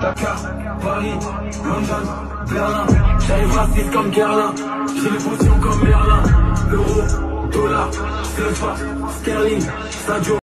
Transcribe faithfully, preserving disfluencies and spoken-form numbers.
Dakar, Paris, London, Berlin. J'arrive raciste comme Gerlin, j'ai les potions comme Merlin. Euro, dollar, C F A, sterling, Sadio.